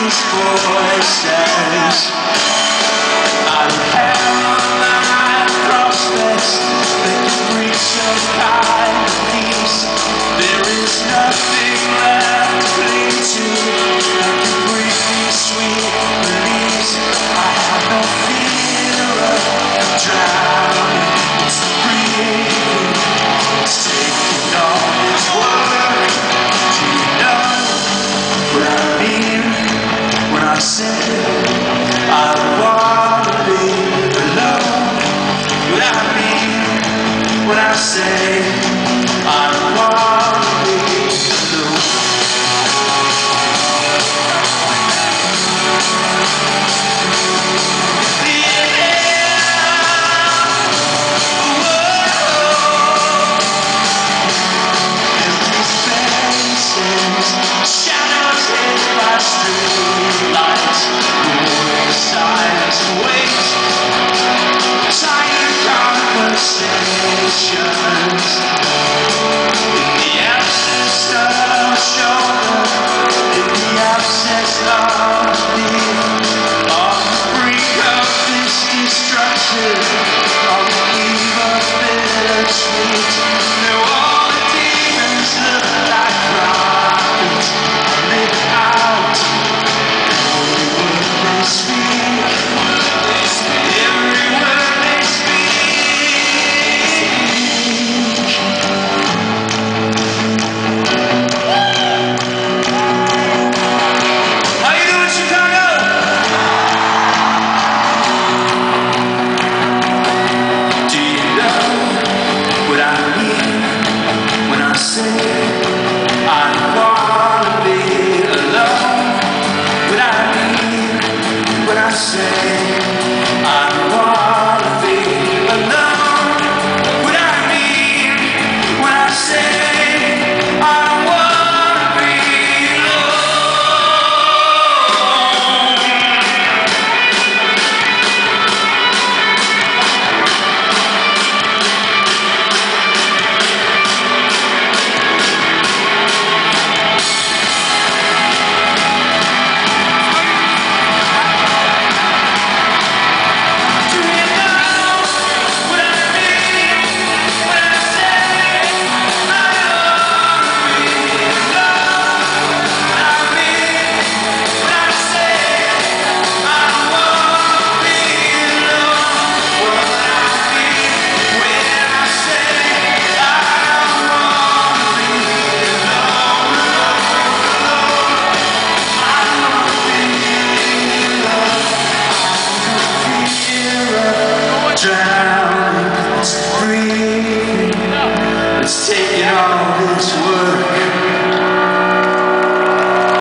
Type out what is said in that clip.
these voices out of hell and prospects that can bring some kind of peace. There is nothing left to cling to that can bring me sweet release. I have no fear of drowning. It's the breathing. It's taking all its work. Do you know what I mean when I say I don't wanna be alone? What I mean when I say I don't wanna be alone. Shadows hit by street lights, moving silence and wait. Tired conversations in the absence of a shoulder, in the absence of me. On the brink of this destruction, on the eve of bittersweet. No, all the demons look like prophets. Live out every word they speak. Every word they speak. How you doing, Chicago? Do you know what I mean when I say I wanna be alone? What I mean when I say I wanna be alone? What I mean when I say I wanna be drown.